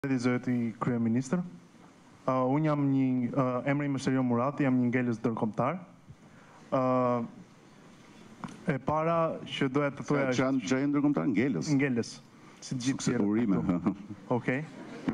Zoti Kryeministër. Unë jam emri im është Serjo Murati, jam një ngelës ndërkombëtar. E para që doja të thoja është... Që e ndërkombëtar ngelës? Ngelës. Si gjithë tjerë. Urime. Okej.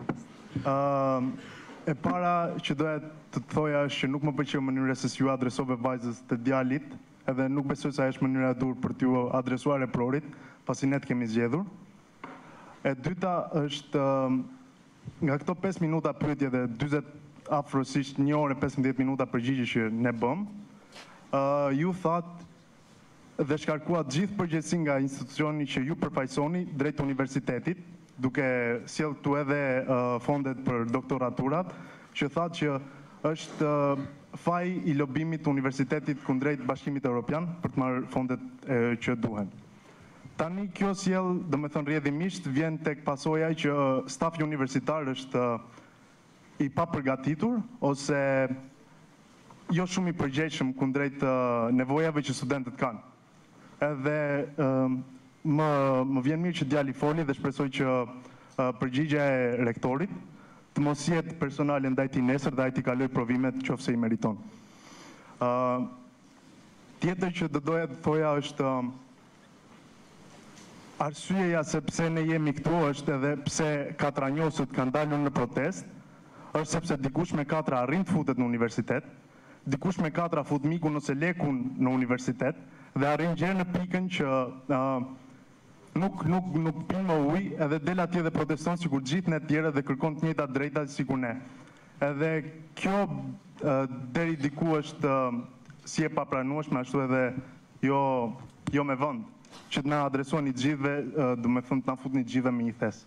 E para që doja të thoja është që nuk më pëlqeu mënyra se si ju adresove vajzës të djalit, edhe nuk besoj se është mënyra e dur për t'ju adresuar reprorit, pasi ne të kemi zgjedhur. E dyta është nga këto 5 minuta pyetje dhe 40 afrosisht 1 orë 15 minuta përgjigje që ne bëm, ju thatë dhe shkarkuat gjithë përgjegjësinë nga institucioni që ju përfaqësoni drejt universitetit, duke sjellë këtu edhe fondet për doktoraturat, që thatë që është faj i lobimit të universitetit kundrejt Bashkimit Evropian për të marrë fondet që duhen. Tani kjo sjell, domethënë rrjedhimisht vjen tek pasoja që stafi universitar është i papërgatitur ose jo shumë i përgjegjshëm kundrejt nevojave që studentët kanë. Edhe më vjen mirë që djali foli dhe shpresoj që përgjigja e rektorit të mos jetë personale ndaj tij nesër dhe ai t'i kaloj provimet qofse i meriton. Tjetër që do doja të thoja është arsyeja se pse ne jemi këtu është edhe pse katranjosët kanë dalur në protest, është sepse dikush me katra arrin të futet në universitet, dikush me katra fut mikun ose lekun në universitet dhe arrin gjerë në pikën që nuk pinë më ujë edhe del atje dhe proteston sikur gjithë ne tjerë dhe kërkon të njëjtat drejta sikur ne. Edhe kjo deri diku është si e papranueshme ashtu edhe jo me vend. Që të na adresoni gjithve, do me thënë të na futni gjithve me një thes.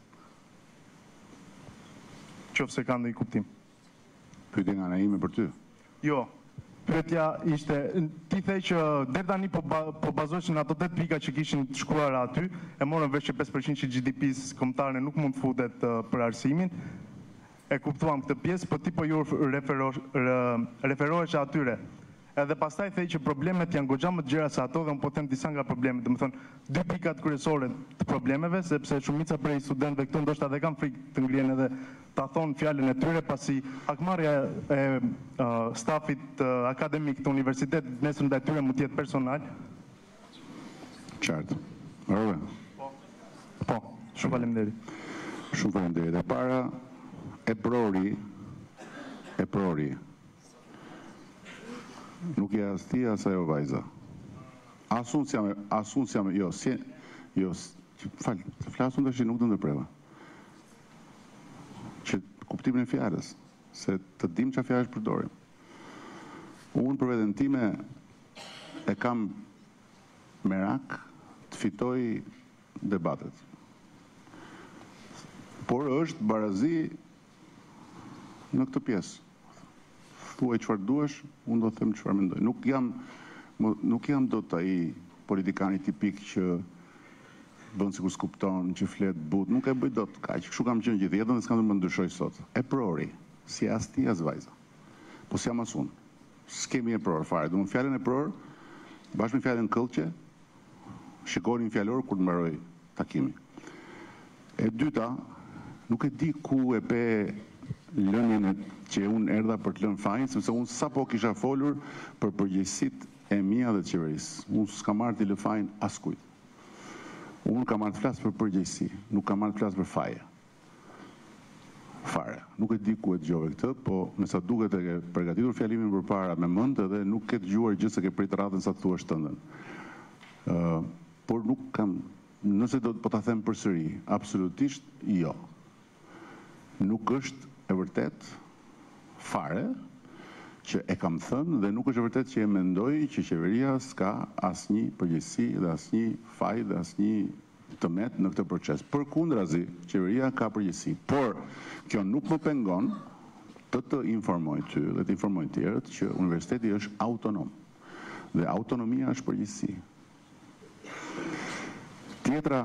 Qofse ka ndonjë kuptim. Pyetja nga ime për ty? Jo, pyetja ishte, ti the që deri tani po bazoheshin ato 8 pika që kishin të shkruar aty, e morën vesh që 5% që GDP-s kombëtare nuk mund të futet për arsimin. E kuptuam këtë pjesë, po ti po ju referohesh atyre. Edhe pastaj thej që problemet janë goxha më të gjera se ato dhe unë po them disa nga problemet, domethënë 2 pikat kryesore të problemeve, sepse shumica prej studentëve këtu ndoshta edhe kanë frikë të ngrihen edhe ta thonë fjalën e tyre, pasi akmarrja e stafit akademik të universitetit nesër ndaj tyre mund të jetë personal. Qartë. Ardhe? Po, shumë faleminderit. Shumë faleminderit. E para, e prori. Nuk e as ti as ajo vajza. Asun s'jam, flasun të shi nuk të ndërpreva. Që kuptimin e fjalës, se të dim që fjalës përdorim. Unë për veten time e kam merak të fitoj debatet. Por është barazi në këtë pjesë. Thuaj çfarë duash, unë do të them çfarë mendoj. Nuk jam dot ai politikani tipik që bën sikur s'kupton, që flet but, nuk e bëj dot kaq. Kështu kam qenë gjithë jetën dhe s'kam të më ndryshoj sot. E prori, si as ti as vajza. Po si jam as unë. S'kemi e pror fare. Domethënë fjalën e pror, bashkë me fjalën këllqe, shikonin fjalor kur të mbaroj takimi. E dyta, nuk e di ku e pe lënien që unë erdha për të lënë fajin, sepse unë sapo kisha folur për përgjegjësitë e mia dhe të qeverisë. Unë s'kam marrë të lë fajin askujt. Unë kam marrë të flas për përgjegjësi, nuk kam marrë të flas për faje. Fare. Nuk e di ku e dëgjove këtë, po me sa duket e ke përgatitur fjalimin përpara me mend edhe nuk ke dëgjuar gjë se ke prit radhën sa të thuash tëndën. Por nuk kam, nëse do të po ta them përsëri, absolutisht jo. Nuk është e vërtet fare që e kam thënë dhe nuk është e vërtet që e mendoj që qeveria s'ka asnjë përgjegjësi dhe asnjë faj dhe asnjë tëmet në këtë proces. Përkundrazi, qeveria ka përgjegjësi, por kjo nuk më pengon të informoj ty dhe të informoj tjerët që universiteti është autonom dhe autonomia është përgjegjësi. Tjetra,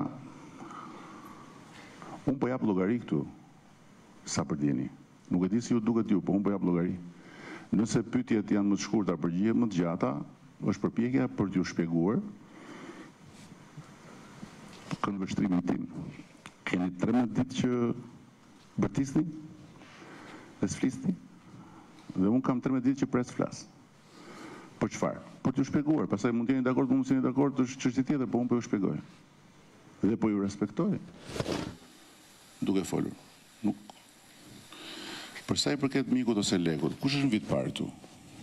unë po jap llogari këtu sa për djeni. Nuk e di si ju duket ju, po unë po jap llogari. Nëse pyetjet janë më të shkurta, përgjigjet më të gjata, është përpjekja për t'ju shpjeguar këndvështrimin tim. Keni 13 ditë që bërtisni dhe s'flisni. Dhe unë kam 13 ditë që pres flas. Për çfarë? Për t'ju shpjeguar, pastaj mund të jeni dakord, mund të jeni dakord, është çështje tjetër, po unë po ju shpjegoj. Dhe po ju respektoj. Duke folur. Nuk. Për sa i përket mikut ose lekut, kush është në vit parë këtu?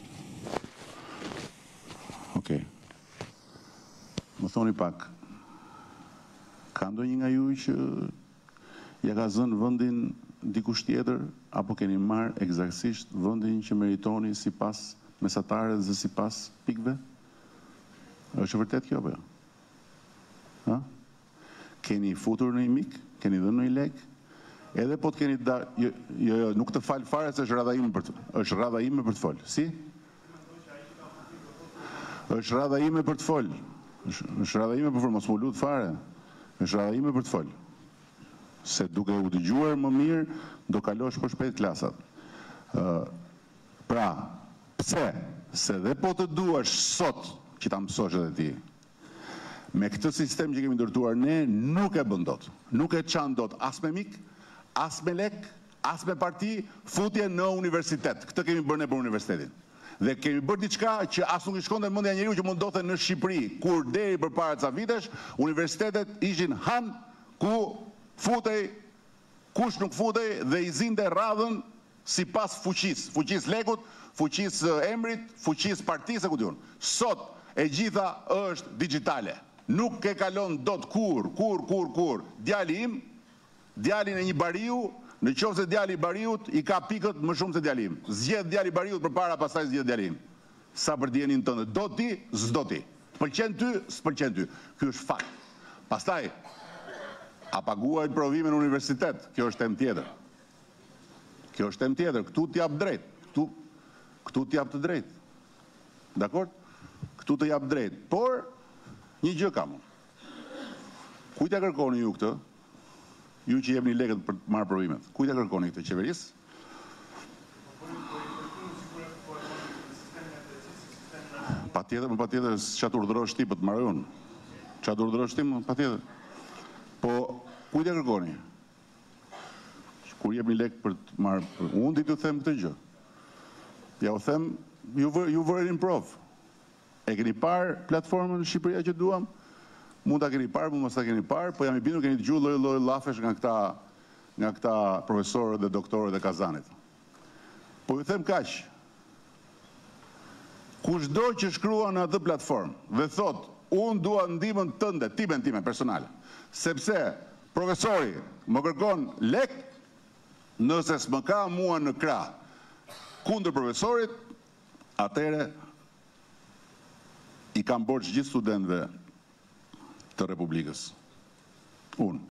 Okej. Më thoni pak. Ka ndonjë nga ju që ja ka zënë vendin dikush tjetër, apo keni marrë eksaktësisht vendin që meritoni sipas mesatarëve dhe sipas pikëve? Është vërtet kjo apo jo? Ha? Keni futur në një mik? Keni dhënë në një lek? Edhe po të keni jo, nuk të fal fare se është rradha ime për të fol. Si? Është rradha ime për të fol. Është rradha ime për të fol, mos më lut fare. Është rradha ime për të fol. Se duke u dëgjuar më mirë, do kalosh për shpejt klasat. Pra, pse? Se dhe po të duash sot që ta mësosh edhe ti. Me këtë sistem që kemi ndërtuar ne, nuk e bën dot. Nuk e çan dot as me mik, as me lek, as me parti, futje në universitet. Këtë kemi bërë ne për universitetin. Dhe kemi bërë diçka që as nuk i shkonte në mendja njeriu që mund ndodhte në Shqipëri, kur deri përpara ca vitesh, universitetet ishin han ku futej kush nuk futej dhe i zinte radhën sipas fuqisë, fuqisë lekut, fuqisë emrit, fuqisë partisë, ku diun. Sot e gjitha është digjitale. Nuk e kalon dot kur. Djali im, djalin e një bariu, në qoftë se djali i bariut i ka pikët më shumë se djali im. Zgjedh djali i bariut përpara, pastaj zgjedh djali im. Sa për dijenin tënde, do ti, s'do ti. Pëlqen ty, s'pëlqen ty. Ky është fakt. Pastaj a paguajt provime në universitet? Kjo është temë tjetër. Kjo është temë tjetër. Këtu t'jap drejt. Këtu t'jap të drejt. Dakor? Këtu të jap drejt. Por një gjë kam unë. Kujt ja kërkoni ju këtë? Ju që jepni lekët për të marrë provimet. Kujt ja kërkoni këtë? Qeverisë? Patjetër, çat urdhërosh ti për të marrë unë. Çat urdhërosh ti, patjetër. Po kujt ja kërkoni? Kur jepni lekë për të marrë, unë di t'ju them këtë gjë. Ja u them, ju vërin prov. E keni parë platformën në Shqipëria që duam? Mund ta keni parë, mund mos ta keni parë, po jam i bindur keni dëgjuar lloj llafesh nga këta profesorët dhe doktorët e Kazanit. Po ju them kaq. Kushdo që shkruan në atë platformë dhe thot, unë dua ndihmën tënde, time personale, sepse profesori më kërkon lek, nëse s'më ka mua në krah kundër profesorit, atëre i kam borxh gjithë studentëve të Republikës. Unë.